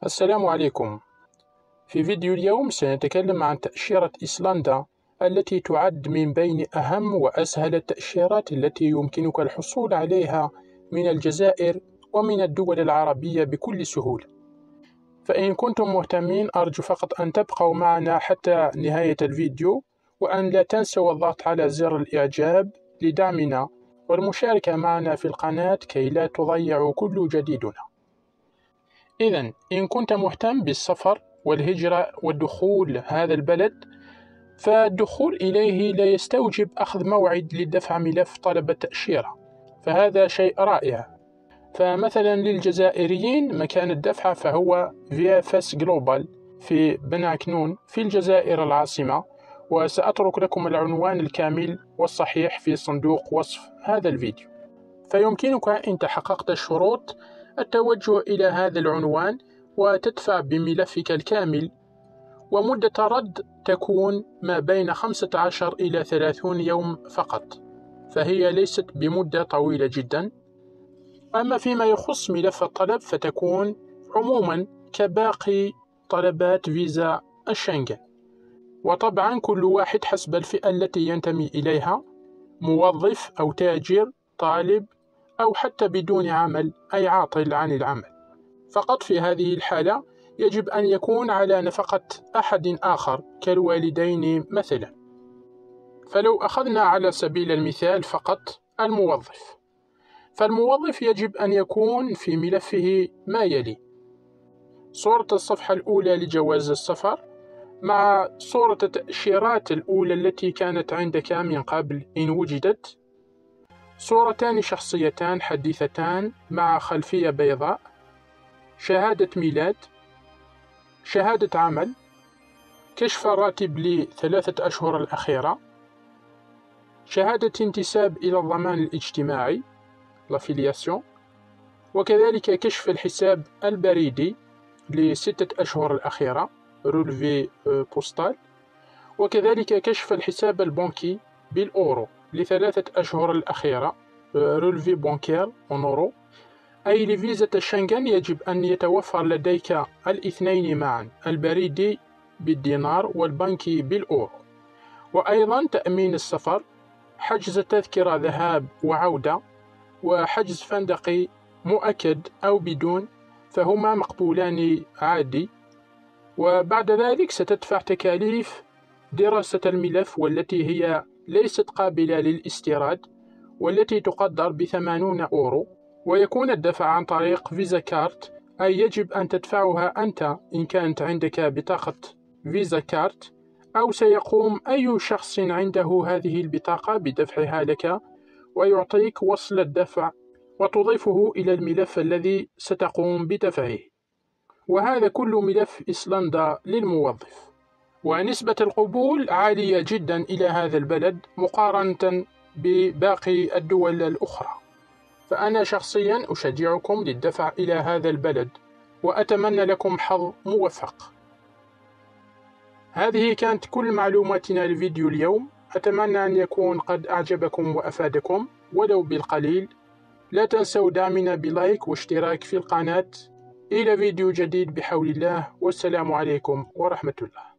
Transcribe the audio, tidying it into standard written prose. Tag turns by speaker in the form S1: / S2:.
S1: السلام عليكم. في فيديو اليوم سنتكلم عن تأشيرة إيسلندا التي تعد من بين أهم وأسهل التأشيرات التي يمكنك الحصول عليها من الجزائر ومن الدول العربية بكل سهولة. فإن كنتم مهتمين أرجو فقط أن تبقوا معنا حتى نهاية الفيديو، وأن لا تنسوا الضغط على زر الإعجاب لدعمنا والمشاركة معنا في القناة كي لا تضيعوا كل جديدنا. إذن إن كنت مهتم بالسفر والهجرة والدخول هذا البلد، فالدخول إليه لا يستوجب أخذ موعد لدفع ملف طلب التأشيرة، فهذا شيء رائع. فمثلا للجزائريين مكان الدفع فهو VFS Global في بناكنون في الجزائر العاصمة، وسأترك لكم العنوان الكامل والصحيح في صندوق وصف هذا الفيديو. فيمكنك إن تحققت الشروط التوجه إلى هذا العنوان وتدفع بملفك الكامل، ومدة الرد تكون ما بين 15 إلى 30 يوم فقط، فهي ليست بمدة طويلة جدا. أما فيما يخص ملف الطلب فتكون عموما كباقي طلبات فيزا الشنغن، وطبعا كل واحد حسب الفئة التي ينتمي إليها، موظف أو تاجر، طالب، أو حتى بدون عمل أي عاطل عن العمل. فقط في هذه الحالة يجب أن يكون على نفقة أحد آخر كالوالدين مثلا. فلو أخذنا على سبيل المثال فقط الموظف، فالموظف يجب أن يكون في ملفه ما يلي: صورة الصفحة الأولى لجواز السفر، مع صورة التأشيرات الأولى التي كانت عندك من قبل إن وجدت، صورتان شخصيتان حديثتان مع خلفية بيضاء، شهادة ميلاد، شهادة عمل، كشف الراتب ل3 أشهر الأخيرة، شهادة انتساب إلى الضمان الاجتماعي لافيلياسيون، وكذلك كشف الحساب البريدي ل6 أشهر الأخيرة رولفي بوستال، وكذلك كشف الحساب البنكي بالأورو ل3 أشهر الأخيرة رولفي بانكير أونورو. أي لفيزا الشنغن يجب أن يتوفر لديك الاثنين معا، البريدي بالدينار والبنكي بالأورو. وأيضا تأمين السفر، حجز تذكرة ذهاب وعودة، وحجز فندقي مؤكد أو بدون، فهما مقبولان عادي. وبعد ذلك ستدفع تكاليف دراسة الملف، والتي هي ليست قابلة للاستيراد، والتي تقدر ب80 أورو، ويكون الدفع عن طريق فيزا كارت، أي يجب أن تدفعها أنت إن كانت عندك بطاقة فيزا كارت، أو سيقوم أي شخص عنده هذه البطاقة بدفعها لك ويعطيك وصل الدفع وتضيفه إلى الملف الذي ستقوم بدفعه. وهذا كل ملف إيسلندا للموظف، ونسبة القبول عالية جدا إلى هذا البلد مقارنة بباقي الدول الأخرى. فأنا شخصيا أشجعكم للدفع إلى هذا البلد، وأتمنى لكم حظ موفق. هذه كانت كل معلوماتنا لفيديو اليوم، أتمنى أن يكون قد أعجبكم وأفادكم ولو بالقليل. لا تنسوا دعمنا بلايك واشتراك في القناة. إلى فيديو جديد بحول الله، والسلام عليكم ورحمة الله.